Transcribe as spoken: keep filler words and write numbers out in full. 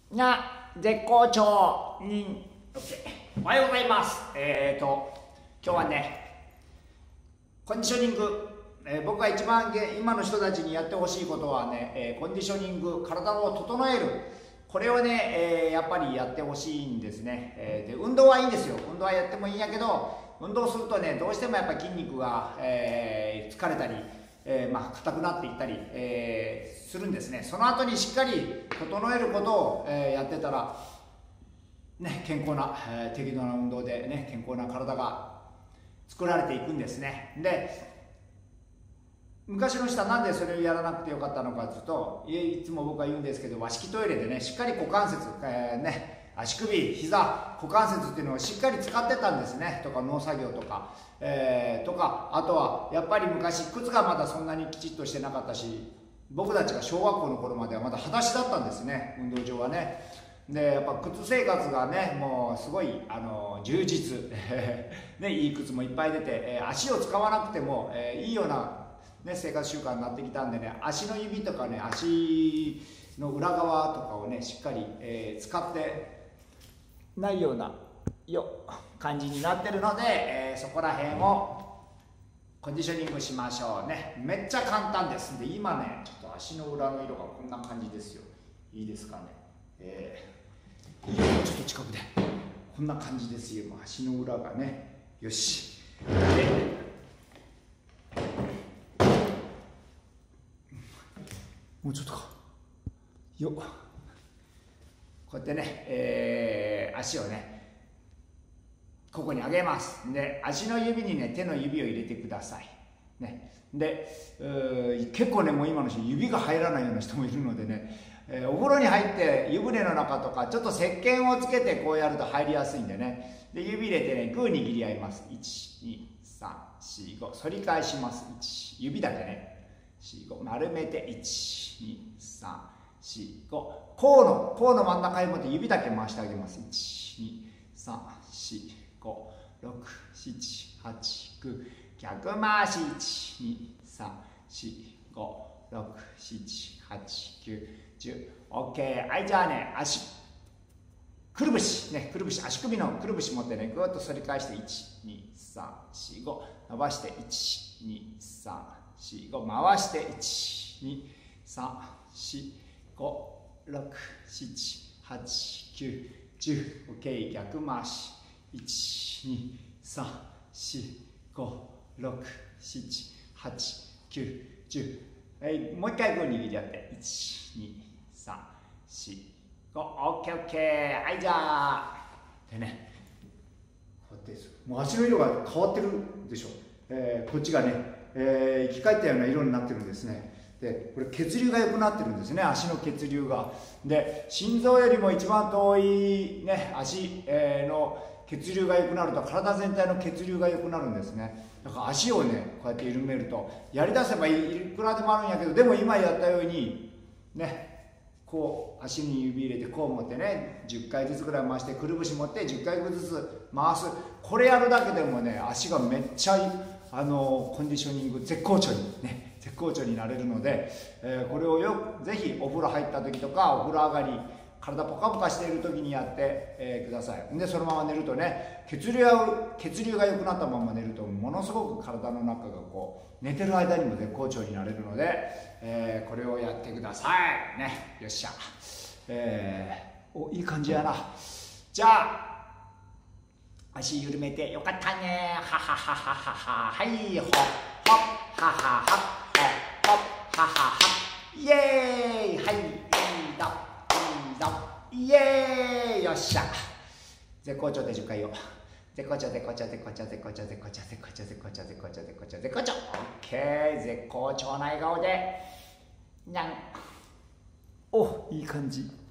が絶好調に、おはようございます。えーと、今日はね、コンディショニング、えー、僕が一番今の人たちにやってほしいことはね、えー、コンディショニング、体を整える。これをね、えー、やっぱりやってほしいんですね、えー、で。運動はいいんですよ。運動はやってもいいんやけど、運動するとね、どうしてもやっぱ筋肉が、えー、疲れたり、えー、まあ硬くなっていったり、えー、するんですね。その後にしっかり整えることを、えー、やってたら、ね、健康な、えー、適度な運動で、ね、健康な体が作られていくんですね。で、昔の人はなんでそれをやらなくてよかったのかというと、いつも僕は言うんですけど、和式トイレでね、しっかり股関節、えーね、足首、膝、股関節っていうのをしっかり使ってたんですね。とか農作業とか、えー、とか、あとはやっぱり昔靴がまだそんなにきちっとしてなかったし、僕たちが小学校の頃まではまだ裸足だったんですね、運動場はね。でやっぱ靴生活がね、もうすごいあの充実ね、いい靴もいっぱい出て、えー、足を使わなくても、えー、いいようなね、生活習慣になってきたんでね、足の指とかね、足の裏側とかをね、しっかり、えー、使ってないようなよ感じになってるので、えー、そこら辺をコンディショニングしましょうね。めっちゃ簡単ですんで、今ね、ちょっと足の裏の色がこんな感じですよ。いいですかね。えー、ちょっと近くでこんな感じですよ。足の裏がね、よし。でもうちょっとかよっ、こうやってね、えー、足をねここに上げます。で足の指にね手の指を入れてくださいね。で結構ね、もう今の人指が入らないような人もいるのでね、えー、お風呂に入って湯船の中とかちょっと石鹸をつけてこうやると入りやすいんでね、で指入れてねグー握り合います。いちにさんしご、反り返します。いち、指だけね、よん、ご、丸めていちにさんしご、甲の甲の真ん中に持って指だけ回してあげます。いちにさんしご、ろく、なな、はち、きゅう、逆回し。いちにさんしご、ろく、なな、はち、きゅう、じゅう。 OK。 はい、じゃあね、足くるぶしね、くるぶし、足首のくるぶし持ってね、ぐーっと反り返していちにさんしご、伸ばしていちにさんしご、回していちにさんしご、ろく、なな、はち、きゅう、じゅう。 OK。 逆回し。いちにさんしご、ろく、なな、はち、きゅう、じゅう。はい、もう一回グー握り合って、いちにさんしご、 OKOK。 はい、じゃあでね、こうやってもう足の色が変わってるでしょ、えー、こっちがね、えー、生き返ったような色になってるんですね。でこれ血流が良くなってるんですね、足の血流が。で心臓よりも一番遠い、ね、足、えー、の血流が良くなると体全体の血流が良くなるんですね。だから足をねこうやって緩めると、やりだせばいくらでもあるんやけど、でも今やったようにね、こう足に指入れてこう持ってね、じゅっかいずつぐらい回して、くるぶし持ってじゅっかいずつ回す。これやるだけでもね、足がめっちゃいい、あのコンディショニング絶好調にね、絶好調になれるので、えー、これをよくぜひお風呂入った時とか、お風呂上がり体ポカポカしている時にやって、えー、ください。でそのまま寝るとね、血流が血流が良くなったまま寝ると、ものすごく体の中がこう寝てる間にも絶好調になれるので、えー、これをやってくださいね。よっしゃ、えー、おいい感じやな。じゃあ足緩めて、よかったね、はははははは、はい、ほっほっはははほっほっははは、イエーイ、はい、いいぞいいぞ、イエーイ、よっしゃ、絶好調でじゅっかいよ。絶好調絶好調絶好調絶好調絶好調絶好調絶好調絶好調絶好調絶好調、オッケー、絶好調な笑顔でにゃん。お、いい感じ。